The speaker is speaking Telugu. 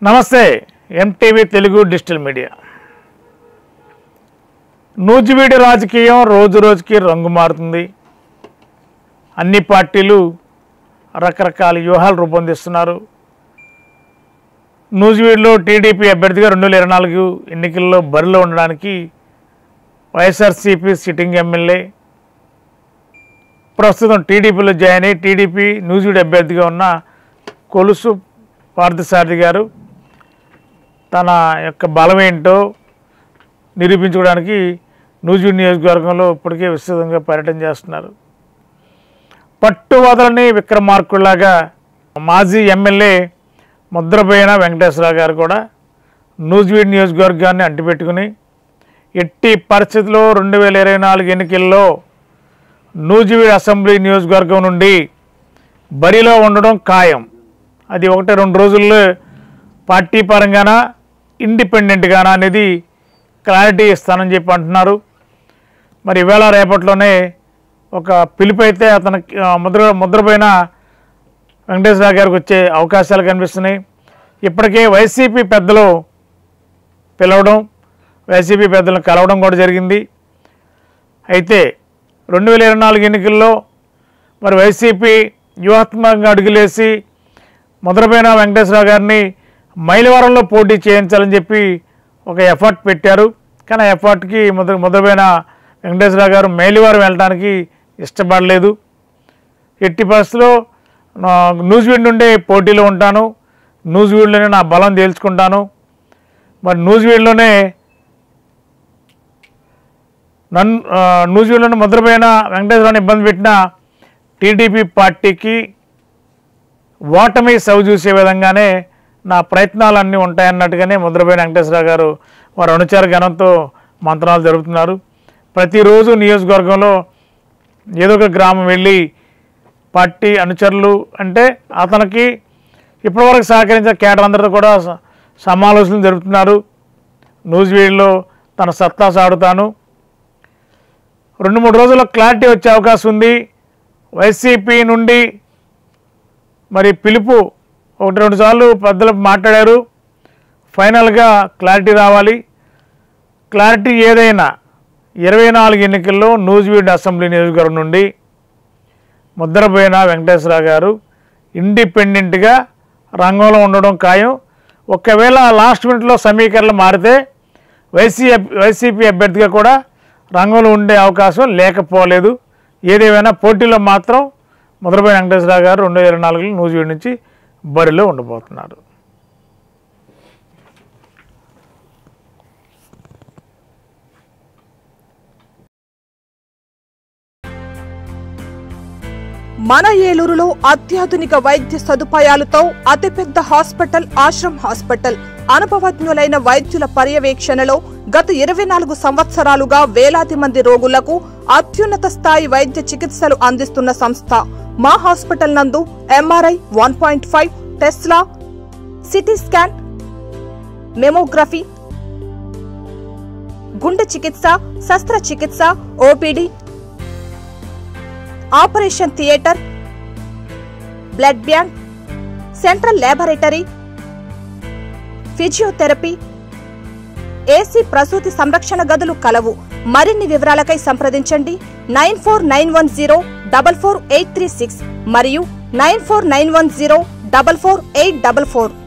నమస్తే MTV Telugu digital media. Nuzvid రాజకీయం రోజు రోజుకి రంగు మారుతుంది. అన్ని పార్టీలు రకరకాల వ్యూహాలు రూపొందిస్తున్నారు. నూజివీడులో టీడీపీ అభ్యర్థిగా 2024 ఎన్నికల్లో బరిలో ఉండడానికి వైఎస్ఆర్సీపీ సిట్టింగ్ ఎమ్మెల్యే ప్రస్తుతం టీడీపీలో జాయిన్ అయ్యి టీడీపీ నూజివీడు అభ్యర్థిగా ఉన్న కొలుసు పార్థసారథి గారు తన యొక్క బలం ఏంటో నిరూపించుకోవడానికి నూజివీడు నియోజకవర్గంలో ఇప్పటికే విస్తృతంగా పర్యటన చేస్తున్నారు. పట్టువదలని విక్రమార్కుల్లాగా మాజీ ఎమ్మెల్యే ముద్రబోయిన వెంకటేశ్వరరావు గారు కూడా నూజివీడు నియోజకవర్గాన్ని అంటిపెట్టుకుని ఎట్టి పరిస్థితుల్లో 2024 ఎన్నికల్లో నూజివీడు అసెంబ్లీ నియోజకవర్గం నుండి బరిలో ఉండడం ఖాయం. అది 1-2 రోజుల్లో పార్టీ పరంగానా ఇండిపెండెంట్గానా అనేది క్లారిటీ ఇస్తానని చెప్పి అంటున్నారు. మరి ఇవాళ రేపట్లోనే ఒక పిలుపు అయితే అతనికి ముద్రపోయిన వెంకటేశ్వరరావు గారికి వచ్చే అవకాశాలు కనిపిస్తున్నాయి. ఇప్పటికే వైసీపీ పెద్దలు పిలవడం, వైసీపీ పెద్దలను కలవడం కూడా జరిగింది. అయితే 2024 ఎన్నికల్లో మరి వైసీపీ వ్యూహాత్మకంగా అడుగులేసి ముద్రపోయిన వెంకటేశ్వరరావు గారిని మైలవరంలో పోటీ చేయించాలని చెప్పి ఒక ఎఫర్ట్ పెట్టారు. కానీ ఆ ఎఫర్ట్కి ముద్రపోయిన వెంకటేశ్వరరావు గారు మైలవరం వెళ్ళడానికి ఇష్టపడలేదు. ఎట్టి పరిస్థితుల్లో నూజివీడు నుండి పోటీలో ఉంటాను, నూజివీడులోనే నా బలం తేల్చుకుంటాను, మరి నూజివీడులోనే ముద్రపోయిన వెంకటేశ్వరరావుని ఇబ్బంది పెట్టిన టీడీపీ పార్టీకి ఓటమి సవిచూసే విధంగానే నా ప్రయత్నాలన్నీ ఉంటాయన్నట్టుగానే ముద్రపోయిన వెంకటేశ్వరరావు గారు వారి అనుచర గణంతో మంత్రాలు జరుపుతున్నారు. ప్రతిరోజు నియోజకవర్గంలో ఏదో ఒక గ్రామం వెళ్ళి పార్టీ అనుచరులు అంటే అతనికి ఇప్పటివరకు సహకరించిన కేడర్ అందరితో కూడా సమాలోచనలు జరుపుతున్నారు. నూజివీడులో తన సత్తా సాడుతాను, 2-3 రోజుల్లో క్లారిటీ వచ్చే అవకాశం ఉంది. వైసీపీ నుండి మరి పిలుపు 1-2 సార్లు పెద్దలు మాట్లాడారు. ఫైనల్గా క్లారిటీ రావాలి. క్లారిటీ ఏదైనా 24 ఎన్నికల్లో నూజివీడు అసెంబ్లీ నియోజకవర్గం నుండి ముద్రపోయిన వెంకటేశ్వరరావు గారు ఇండిపెండెంట్గా రంగంలో ఉండడం ఖాయం. ఒకవేళ లాస్ట్ మినిట్లో సమీకరణలు మారితే వైసీపీ అభ్యర్థిగా కూడా రంగంలో ఉండే అవకాశం లేకపోలేదు. ఏదేమైనా పోటీలో మాత్రం ముద్రపోయిన వెంకటేశ్వరరావు గారు 2024లో నూజివీడు నుంచి బరిలో ఉండబోతున్నారు. మన ఏలూరులో అత్యాధునిక వైద్య సదుపాయాలతో అతిపెద్ద హాస్పిటల్ ఆశ్రమ్ హాస్పిటల్. అనుభవజ్ఞులైన వైద్యుల పర్యవేక్షణలో గత 24 సంవత్సరాలుగా వేలాది మంది రోగులకు అత్యున్నత స్థాయి వైద్య చికిత్సలు అందిస్తున్న సంస్థ. మా హాస్పిటల్ నందు MRI 1.5, Tesla, CT scan, mammography, గుండె చికిత్స, శస్త్రచికిత్స, OPD, operation theatre, blood bank, central laboratory, physiotherapy, AC ప్రసూతి సంరక్షణ గదులు కలవు. మరిన్ని వివరాలకై సంప్రదించండి 9491044836 మరియు 9491044844.